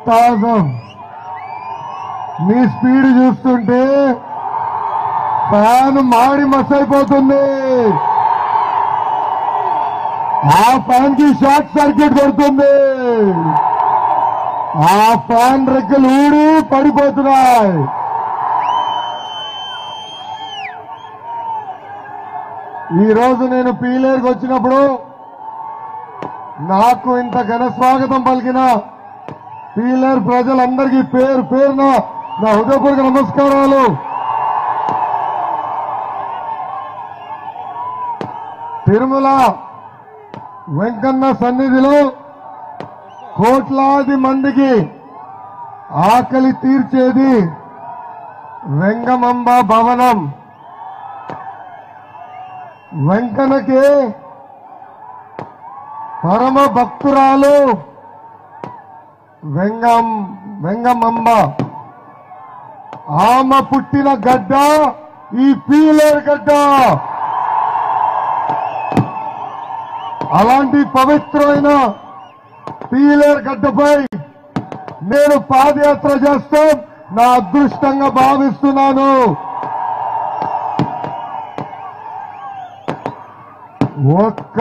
అట్టాసం మీ speed చూస్తుంటే fan మాడి మసైపోతుంది. ఆ ఫ్యాన్ కి షార్ట్ సర్క్యూట్ కొడుతుంది. ఆ ఫ్యాన్ రెక్కలు ఊడి పడిపోతున్నాయి. ఈ రోజు నేను పీలేరుకు వచ్చినప్పుడు నాకు ఇంత ఘన స్వాగతం పలికిన పీలేరు ప్రజలందరికీ పేరు పేరున నా హృదయపూర్వక నమస్కారాలు. తిరుమల వెంకన్న సన్నిధిలో కోట్లాది మందికి ఆకలి తీర్చేది వెంగమాంబ భవనం. వెంకన్నకి పరమ భక్తురాలు వెంగమాంబ. ఆమె పుట్టిన గడ్డ ఈ పీలేరు గడ్డ. అలాంటి పవిత్రమైన పీలేరు గడ్డపై నేను పాదయాత్ర చేస్తాం నా అదృష్టంగా భావిస్తున్నాను. ఒక్క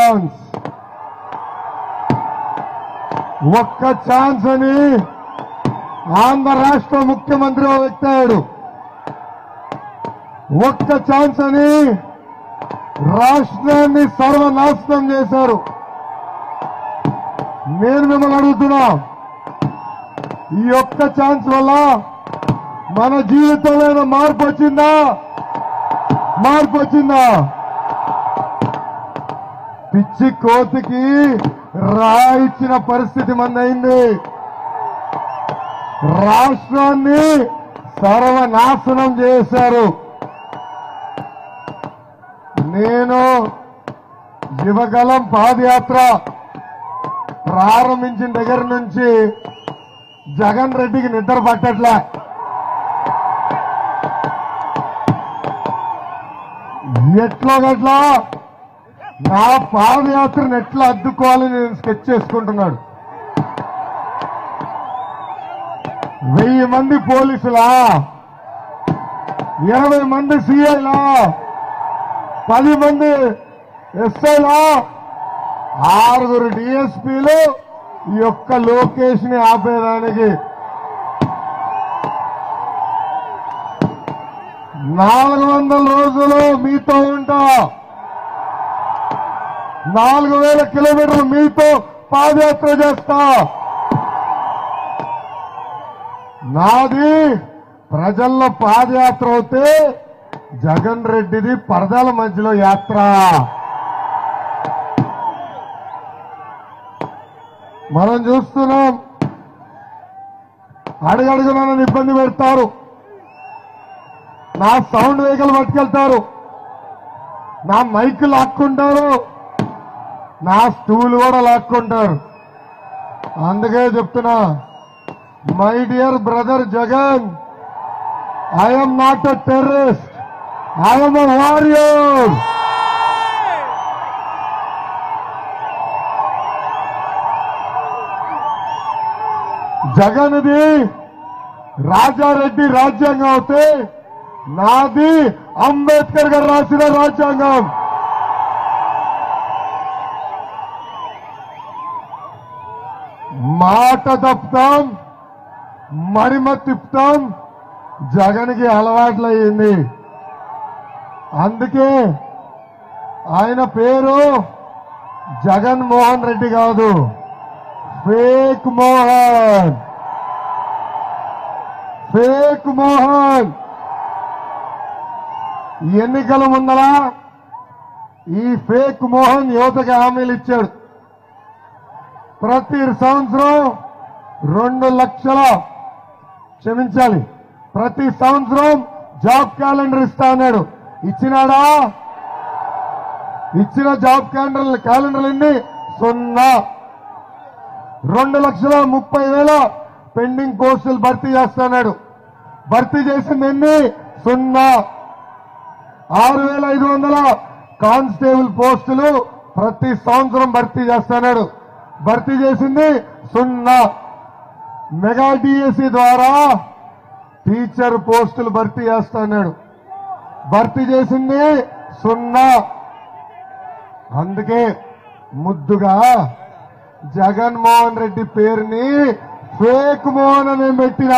ఛాన్స్ అని ఆంధ్ర రాష్ట్ర ముఖ్యమంత్రి వ్యక్తాడు. ఒక్క ఛాన్స్ అని రాష్ట్రాన్ని సర్వనాశనం చేశారు. నేను మిమ్మల్ని అడుగుతున్నా, ఈ ఒక్క ఛాన్స్ వల్ల మన జీవితంలో మార్పు వచ్చిందా? పిచ్చి కోతికి రాయిచ్చిన పరిస్థితి మందైంది. రాష్ట్రాన్ని సర్వనాశనం చేశారు. నేను యువగలం పాదయాత్ర ప్రారంభించిన దగ్గర నుంచి జగన్ రెడ్డికి నిద్ర పట్టట్లే. ఎట్లో గట్లా నా పాదయాత్రను ఎట్లా అడ్డుకోవాలని నేను స్కెచ్ చేసుకుంటున్నాడు. 1000 మంది పోలీసులా, 20 మంది సిఐలా, 10 మంది ఎస్ఐలా, 6 డిఎస్పీలు ఈ యొక్క లోకేష్ ని ఆపేదానికి 400 రోజులు మీతో ఉంటా. 4000 కిలోమీటర్లు మీతో పాదయాత్ర చేస్తా. నాది ప్రజల్లో పాదయాత్ర అవుతే జగన్ రెడ్డిది పరదాల మధ్యలో యాత్ర. మనం చూస్తున్నాం, అడుగడుగునా నన్ను ఇబ్బంది పెడతారు. నా సౌండ్ వెహికల్ పట్టుకెళ్తారు, నా మైక్ లాక్కుంటారు, నా స్టూల్ కూడా లాక్కుంటారు. అందుకే చెప్తున్నా, my dear brother Jagan, I'm not a terrorist, I'm a warrior. జగన్ది రాజారెడ్డి రాజ్యాంగం అవుతే నాది అంబేద్కర్ గారు రాసిన రాజ్యాంగం. మాట తప్పుతాం, మడిమ తిప్పుతాం, జగన్కి అలవాట్లయింది. అందుకే ఆయన పేరు జగన్మోహన్ రెడ్డి కాదు, ఫేక్ మోహన్. ఎన్నికల ముందర ఈ ఫేక్ మోహన్ యువతకి హామీలు ఇచ్చాడు. ప్రతి సంవత్సరం 2 లక్షల క్షమించాలి, ప్రతి సంవత్సరం జాబ్ క్యాలెండర్ ఇస్తా అన్నాడు. ఇచ్చినాడా? ఇచ్చిన జాబ్ క్యాలెండర్లు ఎన్ని? 0. 2,30,000 పెండింగ్ పోస్టులు భర్తీ చేస్తున్నాడు. భర్తీ చేసింది ఎన్ని? 0. 6,500 కానిస్టేబుల్ పోస్టులు ప్రతి సంవత్సరం భర్తీ చేస్తున్నాడు. భర్తీ చేసింది 0. మెగా డిఎస్సి ద్వారా టీచర్ పోస్టులు భర్తీ చేస్తున్నాడు. భర్తీ చేసింది 0. అందుకే ముద్దుగా జగన్మోహన్ రెడ్డి పేరుని ఫేక్ మోహన్ అని పెట్టిన.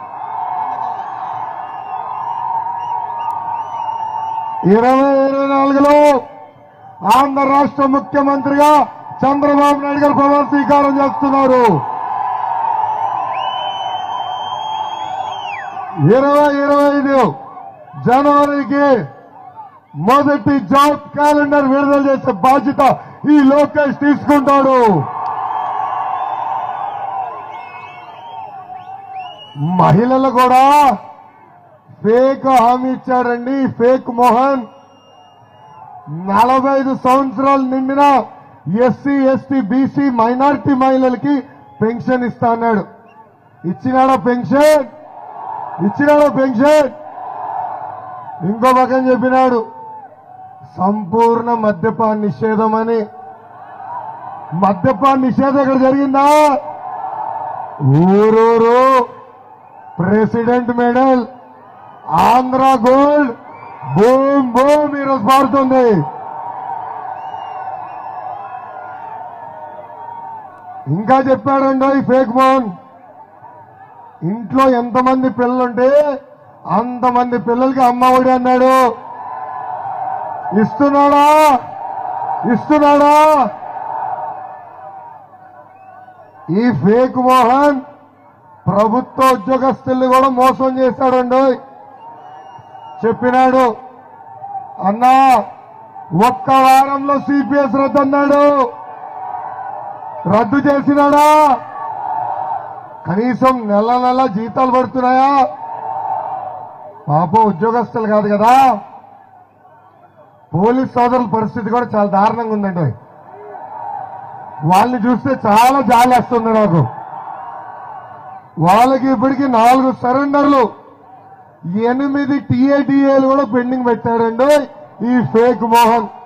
2024లో ఆంధ్ర రాష్ట్ర ముఖ్యమంత్రిగా చంద్రబాబు నాయుడు గారు ప్రమాణ స్వీకారం చేస్తున్నారు. 2025 జనవరికి మొదటి జాబ్ క్యాలెండర్ విడుదల చేసే బాధ్యత ఈ లోకేష్ తీసుకుంటాడు. మహిళలు కూడా ఫేక్ హామీ ఇచ్చాడండి ఫేక్ మోహన్. 45 సంవత్సరాలు నిండిన ఎస్సీ ఎస్టీ బీసీ మైనారిటీ మహిళలకి పెన్షన్ ఇస్తా అన్నాడు. ఇచ్చినాడా పెన్షన్? ఇచ్చినాడా పెన్షన్? ఇంకో పక్కన చెప్పినాడు సంపూర్ణ మద్యపాన నిషేధం అని. మద్యపాన నిషేధం ఇక్కడ జరిగిందా? ఊరూరు president medal, Andhra gold boom boom ఈరోజు పారుతుంది. ఇంకా చెప్పాడండి ఈ ఫేక్ మోహన్, ఇంట్లో ఎంతమంది పిల్లలుంటే అంతమంది పిల్లలకి అమ్మ ఒడి అన్నాడు. ఇస్తున్నాడా? ఇస్తున్నాడా? ఈ ఫేక్ మోహన్ ప్రభుత్వ ఉద్యోగస్తుల్ని కూడా మోసం చేశాడండి. చెప్పినాడు అన్నా ఒక్క వారంలో సిపిఎస్ రద్దు అన్నాడు. రద్దు చేసినాడా? కనీసం నెల నెల జీతాలు పడుతున్నాయా? పాపం ఉద్యోగస్తులు కాదు కదా. పోలీస్ సోదరుల పరిస్థితి కూడా చాలా దారుణంగా ఉందండి. వాళ్ళని చూస్తే చాలా జాలేస్తుంది నాకు. వాళ్ళకి ఇప్పటికీ 4 సరెండర్లు, 8 టీఏడీఏలు కూడా పెండింగ్ పెట్టాడండి ఈ ఫేక్ మోహన్.